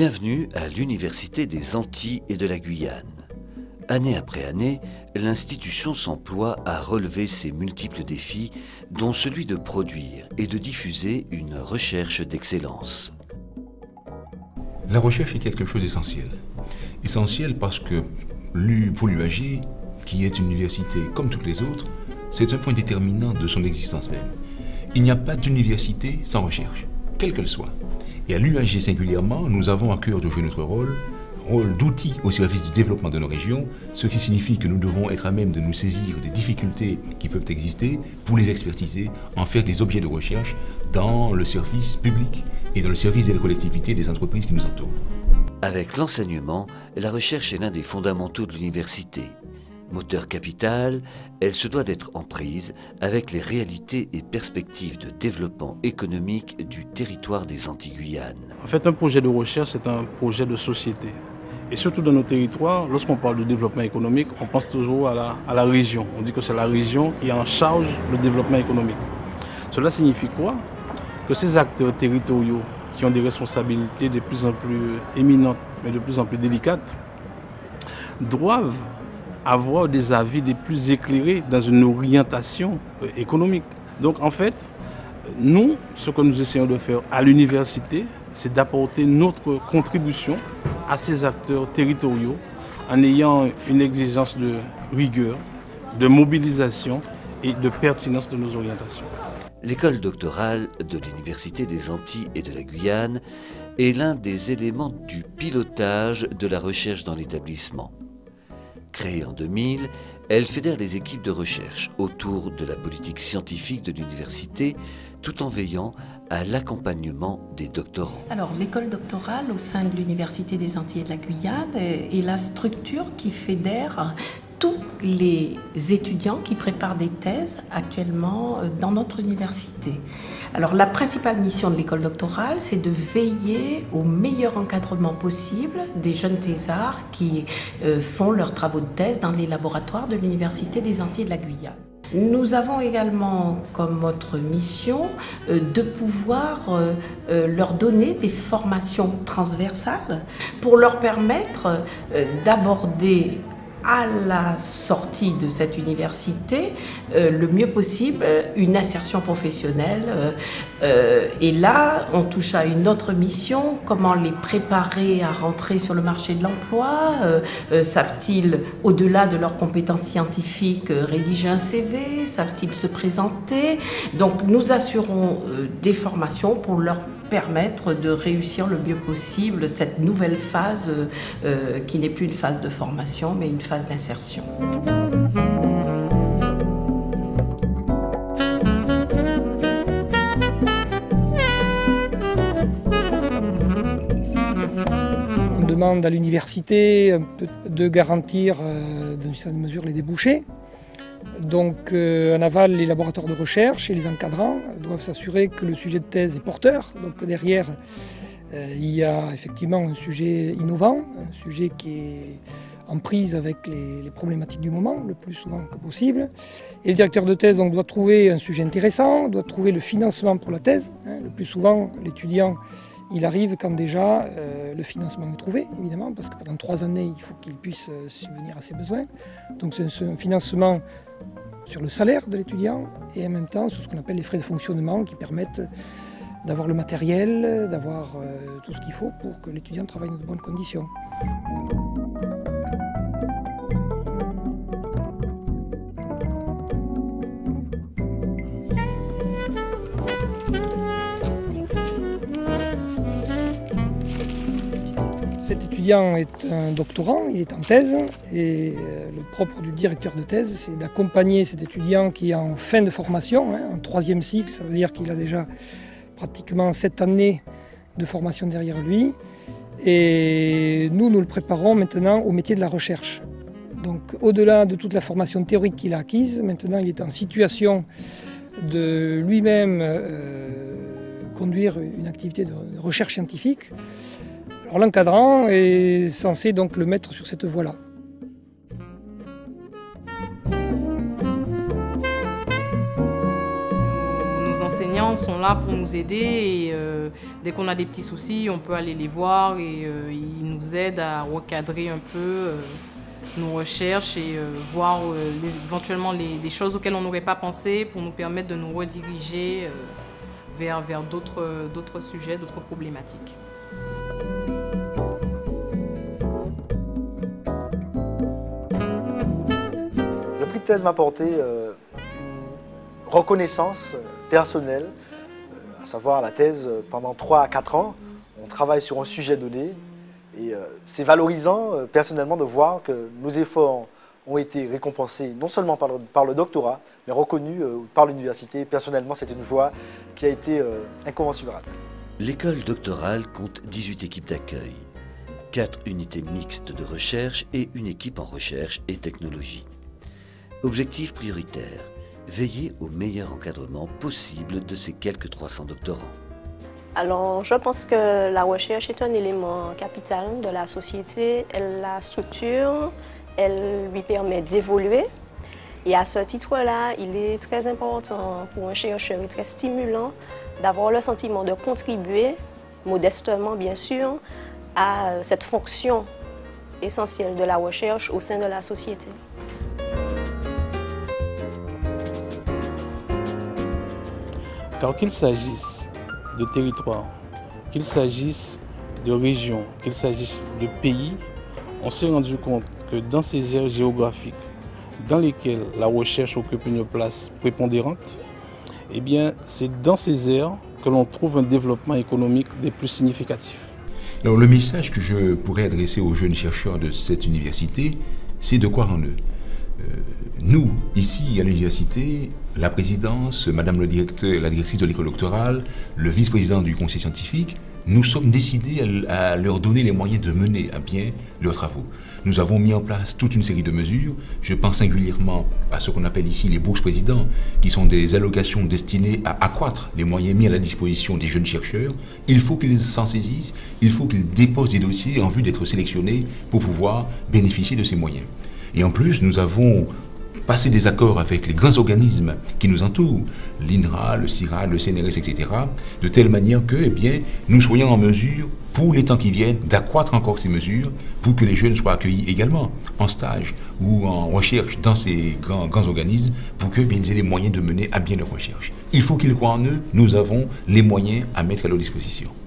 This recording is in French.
Bienvenue à l'Université des Antilles et de la Guyane. Année après année, l'institution s'emploie à relever ses multiples défis, dont celui de produire et de diffuser une recherche d'excellence. La recherche est quelque chose d'essentiel. Essentiel parce que pour l'UAG, qui est une université comme toutes les autres, c'est un point déterminant de son existence même. Il n'y a pas d'université sans recherche, quelle qu'elle soit. Et à l'UAG singulièrement, nous avons à cœur de jouer notre rôle d'outil au service du développement de nos régions, ce qui signifie que nous devons être à même de nous saisir des difficultés qui peuvent exister pour les expertiser, en faire des objets de recherche dans le service public et dans le service des collectivités et des entreprises qui nous entourent. Avec l'enseignement, la recherche est l'un des fondamentaux de l'université. Moteur capital, elle se doit d'être en prise avec les réalités et perspectives de développement économique du territoire des Antilles-Guyane. En fait, un projet de recherche, c'est un projet de société. Et surtout dans nos territoires, lorsqu'on parle de développement économique, on pense toujours à la région. On dit que c'est la région qui est en charge du développement économique. Cela signifie quoi? Que ces acteurs territoriaux qui ont des responsabilités de plus en plus éminentes, mais de plus en plus délicates, doivent avoir des avis des plus éclairés dans une orientation économique. Donc en fait, nous, ce que nous essayons de faire à l'université, c'est d'apporter notre contribution à ces acteurs territoriaux en ayant une exigence de rigueur, de mobilisation et de pertinence de nos orientations. L'école doctorale de l'Université des Antilles et de la Guyane est l'un des éléments du pilotage de la recherche dans l'établissement. Créée en 2000, elle fédère les équipes de recherche autour de la politique scientifique de l'université, tout en veillant à l'accompagnement des doctorants. Alors, l'école doctorale au sein de l'Université des Antilles et de la Guyane est la structure qui fédère tous les étudiants qui préparent des thèses actuellement dans notre université. Alors, la principale mission de l'école doctorale, c'est de veiller au meilleur encadrement possible des jeunes thésards qui font leurs travaux de thèse dans les laboratoires de l'Université des Antilles et de la Guyane. Nous avons également comme autre mission de pouvoir leur donner des formations transversales pour leur permettre d'aborder à la sortie de cette université, le mieux possible, une insertion professionnelle. Et là, on touche à une autre mission, comment les préparer à rentrer sur le marché de l'emploi. Savent-ils, au-delà de leurs compétences scientifiques, rédiger un CV? Savent-ils se présenter? Donc nous assurons des formations pour leur permettre de réussir le mieux possible cette nouvelle phase qui n'est plus une phase de formation mais une phase d'insertion. On demande à l'université de garantir dans une certaine mesure les débouchés. Donc en aval, les laboratoires de recherche et les encadrants doivent s'assurer que le sujet de thèse est porteur. Donc derrière, il y a effectivement un sujet innovant, un sujet qui est en prise avec les problématiques du moment, le plus souvent que possible. Et le directeur de thèse donc, doit trouver un sujet intéressant, doit trouver le financement pour la thèse. Le plus souvent, l'étudiant, il arrive quand déjà le financement est trouvé, évidemment, parce que pendant 3 années, il faut qu'il puisse subvenir à ses besoins. Donc c'est un financement sur le salaire de l'étudiant et en même temps sur ce qu'on appelle les frais de fonctionnement qui permettent d'avoir le matériel, d'avoir tout ce qu'il faut pour que l'étudiant travaille dans de bonnes conditions. Cet étudiant est un doctorant, il est en thèse et le propre du directeur de thèse, c'est d'accompagner cet étudiant qui est en fin de formation, en 3e cycle, ça veut dire qu'il a déjà pratiquement 7 années de formation derrière lui. Et nous le préparons maintenant au métier de la recherche. Donc au-delà de toute la formation théorique qu'il a acquise, maintenant il est en situation de lui-même conduire une activité de recherche scientifique. Alors l'encadrant est censé donc le mettre sur cette voie-là. Nos enseignants étudiants sont là pour nous aider et dès qu'on a des petits soucis, on peut aller les voir et ils nous aident à recadrer un peu nos recherches et voir éventuellement des choses auxquelles on n'aurait pas pensé pour nous permettre de nous rediriger vers d'autres sujets, d'autres problématiques. Le prix de thèse m'a apporté une reconnaissance personnelle, à savoir la thèse pendant 3 à 4 ans, on travaille sur un sujet donné et c'est valorisant personnellement de voir que nos efforts ont été récompensés non seulement par le doctorat, mais reconnus par l'université. Personnellement, c'est une joie qui a été incommensurable. L'école doctorale compte 18 équipes d'accueil, 4 unités mixtes de recherche et une équipe en recherche et technologie. Objectif prioritaire, veiller au meilleur encadrement possible de ces quelques 300 doctorants. Alors, je pense que la recherche est un élément capital de la société. Elle la structure, elle lui permet d'évoluer. Et à ce titre-là, il est très important pour un chercheur et très stimulant d'avoir le sentiment de contribuer, modestement bien sûr, à cette fonction essentielle de la recherche au sein de la société. Car qu'il s'agisse de territoire, qu'il s'agisse de région, qu'il s'agisse de pays, on s'est rendu compte que dans ces aires géographiques dans lesquelles la recherche occupe une place prépondérante, eh bien, c'est dans ces aires que l'on trouve un développement économique des plus significatifs. Alors, le message que je pourrais adresser aux jeunes chercheurs de cette université, c'est de croire en eux. Nous, ici à l'université, la présidence, madame le directeur, la directrice de l'école doctorale, le vice-président du conseil scientifique, nous sommes décidés à leur donner les moyens de mener à bien leurs travaux. Nous avons mis en place toute une série de mesures. Je pense singulièrement à ce qu'on appelle ici les bourses présidents, qui sont des allocations destinées à accroître les moyens mis à la disposition des jeunes chercheurs. Il faut qu'ils s'en saisissent, il faut qu'ils déposent des dossiers en vue d'être sélectionnés pour pouvoir bénéficier de ces moyens. Et en plus, nous avons passé des accords avec les grands organismes qui nous entourent, l'INRA, le CIRAD, le CNRS, etc., de telle manière que, eh bien, nous soyons en mesure, pour les temps qui viennent, d'accroître encore ces mesures pour que les jeunes soient accueillis également en stage ou en recherche dans ces grands organismes pour qu'ils aient les moyens de mener à bien leur recherche. Il faut qu'ils croient en eux, nous avons les moyens à mettre à leur disposition.